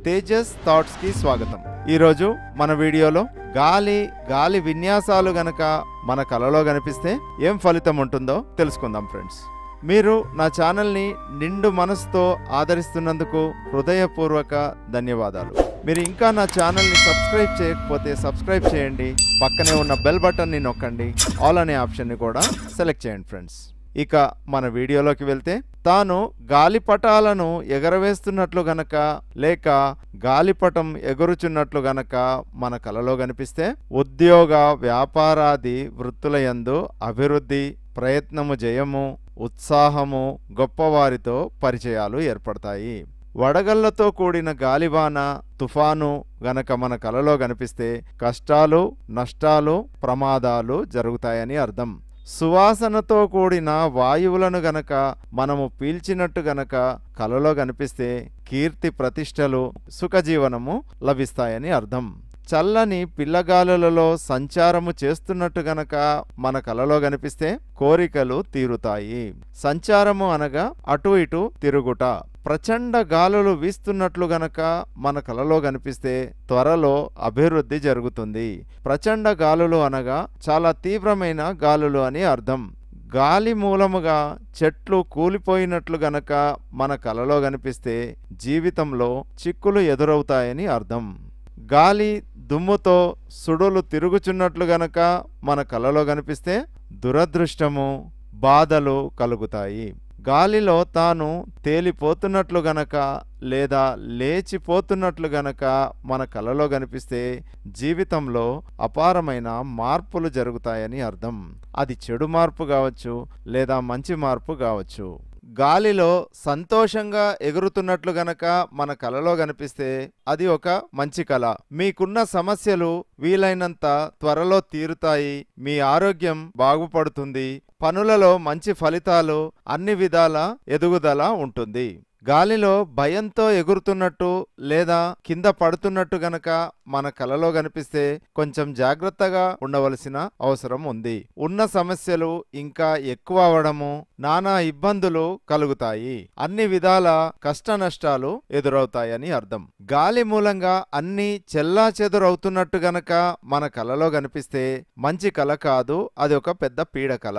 Tejas thoughts కి స్వాగతం। ఈ రోజు మన వీడియోలో గాలి విన్యాసాలు గనక మన కలలో కనిపిస్తే ఏం ఫలితం ఉంటుందో తెలుసుకుందాం ఫ్రెండ్స్। మీరు నా ఛానల్ని నిండు మనసుతో ఆదరిస్తున్నందుకు హృదయపూర్వక ధన్యవాదాలు। మీరు ఇంకా నా ఛానల్ని సబ్స్క్రైబ్ చేయకపోతే సబ్స్క్రైబ్ చేయండి, పక్కనే ఉన్న బెల్ బటన్ని నొక్కండి, ఆల్ అనే ఆప్షన్ని కూడా సెలెక్ట్ చేయండి ఫ్రెండ్స్। ఇక మన వీడియోలోకి వెళ్తే, తాను గాలిపటాలను ఎగరవేస్తున్నట్లు గనక లేక గాలిపటం ఎగురుచున్నట్లు గనక మన కలలో కనిపిస్తే ఉద్యోగ వ్యాపారాది వృత్తులయందు అభివృద్ధి, ప్రయత్నము జయము, ఉత్సాహము, గొప్పవారితో పరిచయాలు ఏర్పడతాయి। వడగళ్లతో కూడిన గాలివాన, తుఫాను గనక మన కలలో కనిపిస్తే కష్టాలు, నష్టాలు, ప్రమాదాలు జరుగుతాయని అర్థం। సువాసనతో కూడిన వాయువులను గనక మనము పీల్చినట్టు గనక కలలో కనిపిస్తే కీర్తి ప్రతిష్టలు, సుఖజీవనము లభిస్తాయని అర్థం। చల్లని పిల్లగాలులలో సంచారము చేస్తున్నట్టు గనక మన కలలో కనిపిస్తే కోరికలు తీరుతాయి। సంచారము అనగా అటు ఇటు తిరుగుట। ప్రచండ గాలులు వీస్తున్నట్లు గనక మన కలలో కనిపిస్తే త్వరలో అభివృద్ధి జరుగుతుంది। ప్రచండ గాలులు అనగా చాలా తీవ్రమైన గాలులు అని అర్థం। గాలి మూలముగా చెట్లు కూలిపోయినట్లు గనక మన కలలో కనిపిస్తే జీవితంలో చిక్కులు ఎదురవుతాయని అర్థం। గాలి దుమ్ముతో సుడులు తిరుగుచున్నట్లు గనక మన కలలో కనిపిస్తే దురదృష్టము, బాధలు కలుగుతాయి। గాలిలో తాను తేలిపోతున్నట్లు గనక లేదా లేచిపోతున్నట్లు గనక మన కలలో కనిపిస్తే జీవితంలో అపారమైన మార్పులు జరుగుతాయని అర్థం। అది చెడు మార్పు కావచ్చు లేదా మంచి మార్పు కావచ్చు। గాలిలో సంతోషంగా ఎగురుతున్నట్లు గనక మన కలలో కనిపిస్తే అది ఒక మంచి కళ। మీకున్న సమస్యలు వీలైనంత త్వరలో తీరుతాయి, మీ ఆరోగ్యం బాగుపడుతుంది, పనులలో మంచి ఫలితాలు, అన్ని విధాల ఎదుగుదల ఉంటుంది। గాలిలో భయంతో ఎగురుతున్నట్టు లేదా కింద పడుతున్నట్టు గనక మన కలలో కనిపిస్తే కొంచెం జాగ్రత్తగా ఉండవలసిన అవసరం ఉంది। ఉన్న సమస్యలు ఇంకా ఎక్కువ అవడము, నానా ఇబ్బందులు కలుగుతాయి, అన్ని విధాల కష్ట నష్టాలు ఎదురవుతాయని అర్థం। గాలి మూలంగా అన్ని చెల్లా చెదురవుతున్నట్టు గనక మన కలలో కనిపిస్తే మంచి కళ కాదు, అది ఒక పెద్ద పీడకల।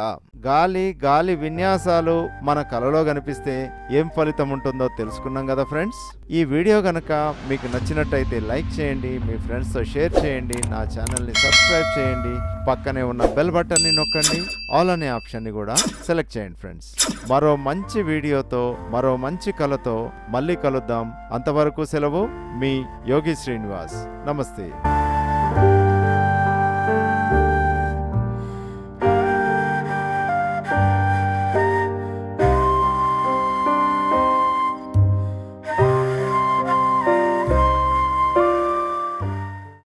గాలి విన్యాసాలు మన కలలో కనిపిస్తే ఏం ఫలితం ఉంటుందో తెలుసుకున్నాం కదా ఫ్రెండ్స్। ఈ వీడియో గనక మీకు నచ్చినట్టయితే లైక్ చేయండి, మీ ఫ్రెండ్స్తో షేర్ చేయండి, నా ఛానల్ని సబ్స్క్రైబ్ చేయండి, పక్కనే ఉన్న బెల్ బటన్ని నొక్కండి, ఆల్ అనే ఆప్షన్ని కూడా సెలెక్ట్ చేయండి ఫ్రెండ్స్। మరో మంచి వీడియోతో, మరో మంచి కళతో మళ్ళీ కలుద్దాం। అంతవరకు సెలవు, మీ యోగి శ్రీనివాస్। నమస్తే।